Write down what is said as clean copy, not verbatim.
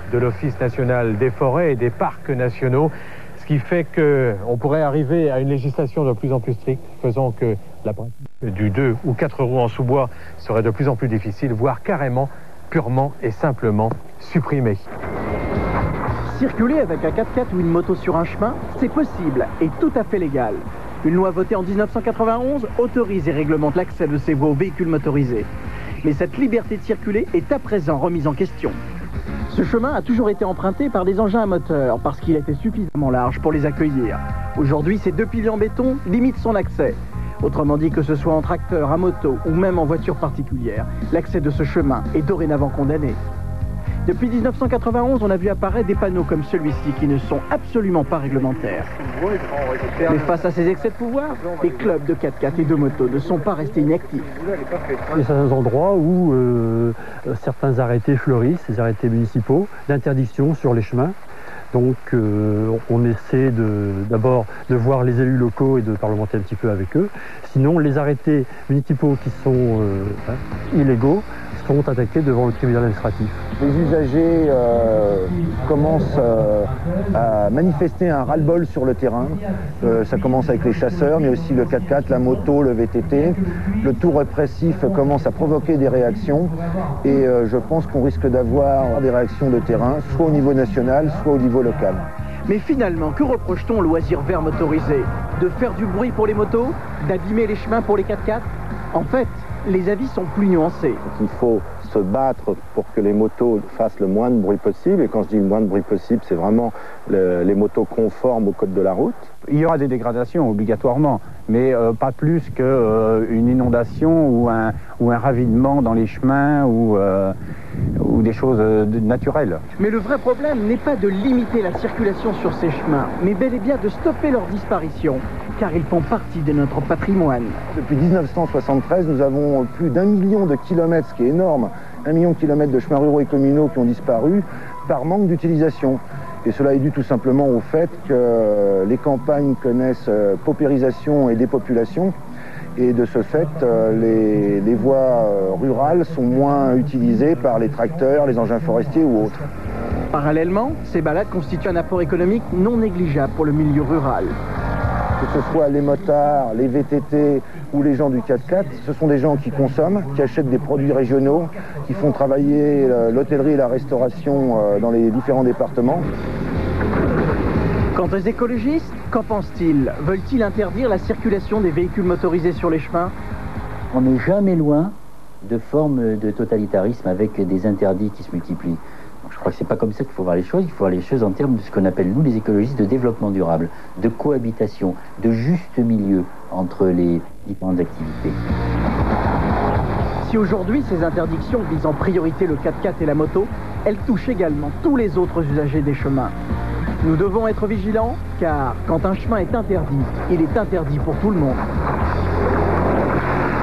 de l'Office national des forêts et des parcs nationaux, ce qui fait qu'on pourrait arriver à une législation de plus en plus stricte, faisant que la pratique du 2 ou 4 roues en sous-bois serait de plus en plus difficile, voire carrément, purement et simplement supprimée. Circuler avec un 4x4 ou une moto sur un chemin, c'est possible et tout à fait légal. Une loi votée en 1991 autorise et réglemente l'accès de ces voies aux véhicules motorisés. Mais cette liberté de circuler est à présent remise en question. Ce chemin a toujours été emprunté par des engins à moteur parce qu'il était suffisamment large pour les accueillir. Aujourd'hui, ces 2 piliers en béton limitent son accès. Autrement dit, que ce soit en tracteur, à moto ou même en voiture particulière, l'accès de ce chemin est dorénavant condamné. Depuis 1991, on a vu apparaître des panneaux comme celui-ci qui ne sont absolument pas réglementaires. Mais face à ces excès de pouvoir, les clubs de 4x4 et de moto ne sont pas restés inactifs. Il y a certains endroits où certains arrêtés fleurissent, ces arrêtés municipaux, d'interdiction sur les chemins. Donc on essaie d'abord de voir les élus locaux et de parlementer un petit peu avec eux. Sinon, les arrêtés municipaux qui sont illégaux sont attaqués devant le tribunal administratif. Les usagers commencent à manifester un ras-le-bol sur le terrain. Ça commence avec les chasseurs, mais aussi le 4x4, la moto, le VTT. Le tout répressif commence à provoquer des réactions et je pense qu'on risque d'avoir des réactions de terrain, soit au niveau national, soit au niveau local. Mais finalement, que reproche-t-on au loisir vert motorisé? De faire du bruit pour les motos? D'abîmer les chemins pour les 4x4? En fait, les avis sont plus nuancés. Il faut se battre pour que les motos fassent le moins de bruit possible. Et quand je dis le moins de bruit possible, c'est vraiment les motos conformes au code de la route. Il y aura des dégradations obligatoirement, mais pas plus qu'une inondation ou un ravinement dans les chemins ou des choses naturelles. Mais le vrai problème n'est pas de limiter la circulation sur ces chemins, mais bel et bien de stopper leur disparition, car ils font partie de notre patrimoine. Depuis 1973, nous avons plus d'1 million de kilomètres, ce qui est énorme, 1 million de kilomètres de chemins ruraux et communaux qui ont disparu par manque d'utilisation. Et cela est dû tout simplement au fait que les campagnes connaissent paupérisation et dépopulation. Et de ce fait, les voies rurales sont moins utilisées par les tracteurs, les engins forestiers ou autres. Parallèlement, ces balades constituent un apport économique non négligeable pour le milieu rural. Que ce soit les motards, les VTT ou les gens du 4x4, ce sont des gens qui consomment, qui achètent des produits régionaux, qui font travailler l'hôtellerie et la restauration dans les différents départements. Quant aux écologistes, qu'en pensent-ils? Veulent-ils interdire la circulation des véhicules motorisés sur les chemins? On n'est jamais loin de formes de totalitarisme avec des interdits qui se multiplient. Donc, je crois que c'est pas comme ça qu'il faut voir les choses. Il faut voir les choses en termes de ce qu'on appelle, nous, les écologistes, de développement durable, de cohabitation, de juste milieu entre les différentes activités. Si aujourd'hui ces interdictions visent en priorité le 4x4 et la moto, elles touchent également tous les autres usagers des chemins. Nous devons être vigilants, car quand un chemin est interdit, il est interdit pour tout le monde.